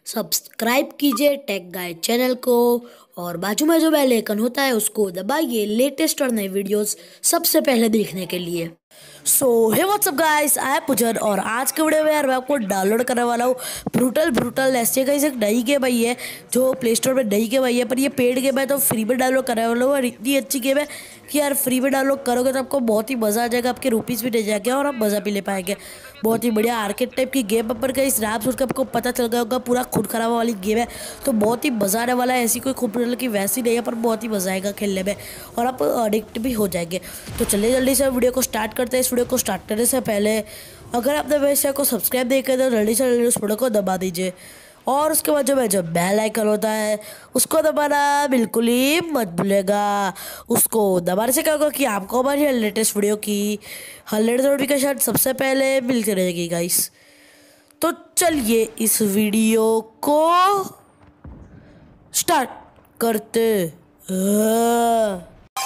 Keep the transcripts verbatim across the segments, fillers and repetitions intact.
Subscribe कीजिए take guide channel को और बाजू में जो बेल आइकन होता है उसको दबाइए लेटेस्ट और नए वीडियोस सबसे पहले देखने के लिए। So hey what's up guys, I am Pujar और आज के वीडियो में यार मैं आपको डाउनलोड करने वाला हूँ ब्रूटल ब्रूटल ऐसे का एक नई गेम आई है जो प्ले स्टोर में नई गेम आई है, पर ये पेड गेम है तो फ्री में डाउनलोड करने वाला हूँ। और इतनी अच्छी गेम है कि यार फ्री में डाउनलोड करोगे तो आपको बहुत ही मज़ा आ जाएगा, आपके रुपीज़ भी दे जाएंगे और आप मज़ा भी ले पाएंगे। बहुत ही बढ़िया आर्केड टाइप की गेम पर कहीं नाम सुन के आपको पता चल गया होगा, पूरा खून खराबा वाली गेम है तो बहुत ही मज़ा आने वाला है। ऐसी कोई खूब की वैसी नहीं है पर बहुत ही मज़ा आएगा खेलने में और आप एडिक्ट भी हो जाएंगे। तो चलिए जल्दी से वीडियो को स्टार्ट करते हैं। इस वीडियो को स्टार्ट करने से पहले अगर आपने मेरे चैनल को सब्सक्राइब नहीं किया तो जल्दी से जल्दी उस वीडियो को दबा दीजिए और उसके बाद जो है जो बेल आइकन होता है उसको दबाना बिल्कुल ही मत भूलेगा। उसको दबाने से क्या होगा कि आपको हमारी लेटेस्ट वीडियो की हंड्रेड नोटिफिकेशन सबसे पहले मिलती रहेगी गाइस। तो चलिए इस वीडियो को स्टार्ट करते हैं।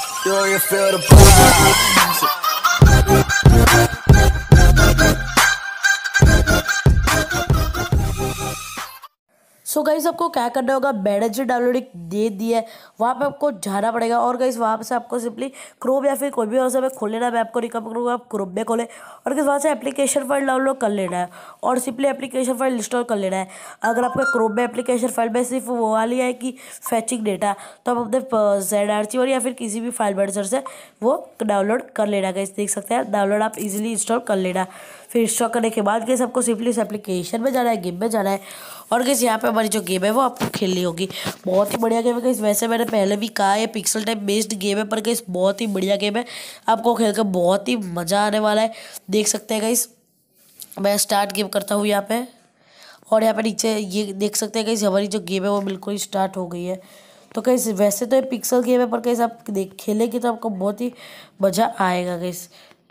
सो so गाइस आपको क्या करना होगा, बैडज डाउनलोड दे दिया है वहाँ पे आपको जाना पड़ेगा और गाइस वहाँ से आपको सिंपली क्रोम या फिर कोई भी और खोल लेना है। मैं आपको रिकमेंड करूँगा आप क्रोम में खोलें और गाइस वहाँ से एप्लीकेशन फाइल डाउनलोड कर लेना है और सिंपली एप्लीकेशन फाइल इंस्टॉल कर लेना है। अगर आपका क्रोम में एप्लीकेशन फाइल में सिर्फ वो वाली है कि फैचिंग डेटा तो आप अपने जेड आर सी और या फिर किसी भी फाइल मैनेजर से वो डाउनलोड कर लेना। गाइस देख सकते हैं डाउनलोड आप इजीली इंस्टॉल कर लेना। फिर इंस्टॉल करने के बाद गाइस आपको सिंपली इस एप्लीकेशन में जाना है, गेम में जाना है और गाइस यहाँ पे हमारी जो गेम है वो आपको खेलनी होगी। बहुत ही बढ़िया गेम है गाइस, वैसे मैंने पहले भी कहा है पिक्सल टाइप बेस्ड गेम है पर गाइस बहुत ही बढ़िया गेम है, आपको खेल कर बहुत ही मज़ा आने वाला है। देख सकते हैं गाइस मैं स्टार्ट गेम करता हूँ यहाँ पे और यहाँ पे नीचे ये देख सकते हैं गाइस हमारी जो गेम है वो बिल्कुल ही स्टार्ट हो गई है। तो गाइस वैसे तो ये पिक्सल गेम है पर गाइस आप देख खेलेंगे तो आपको बहुत ही मज़ा आएगा गाइस।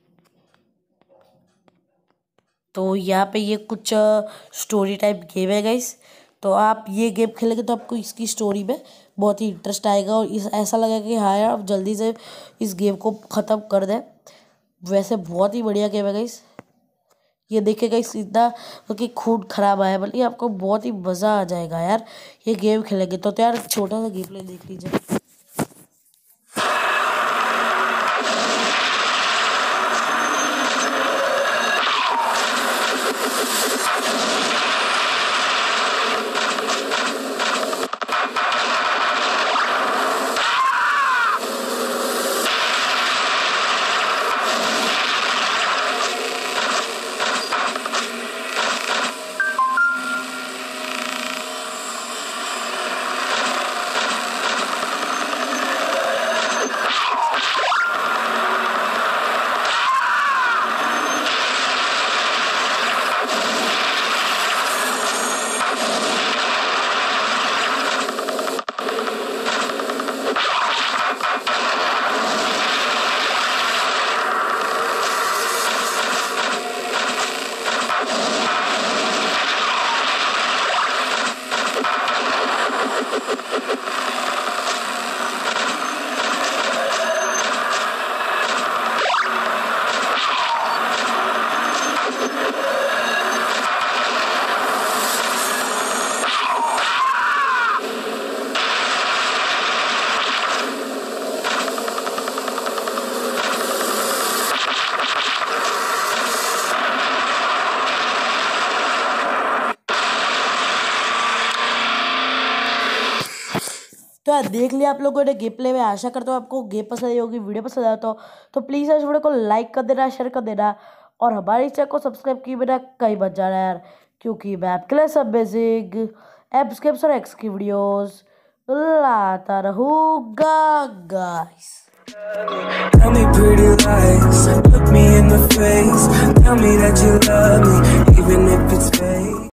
तो यहाँ पे ये कुछ स्टोरी टाइप गेम है गाइस, तो आप ये गेम खेलेंगे तो आपको इसकी स्टोरी में बहुत ही इंटरेस्ट आएगा और इस ऐसा लगेगा कि हाँ यार आप जल्दी से इस गेम को ख़त्म कर दें। वैसे बहुत ही बढ़िया गेम है गाइस, ये देखिए गाइस इतना क्योंकि खून खराब आया बल्कि आपको बहुत ही मज़ा आ जाएगा यार ये गेम खेलेंगे तो, तो यार छोटा सा गेम प्ले देख लीजिए। तो यार देख लिया आप लोगों ने गेम प्ले में, आशा करता हूँ आपको गेम पसंद आई होगी, वीडियो पसंद आया तो तो प्लीज़ इस वीडियो को लाइक कर देना, शेयर कर देना और हमारे चैनल को सब्सक्राइब किए बिना कहीं मत जाना यार, क्योंकि मैं आपके लिए सब बेसिक एप्स गेम्स और एक्स की वीडियोस लाता रहूँगा guys. Tell me pretty lies, look me in the face, tell me that you love me, even if it's fake.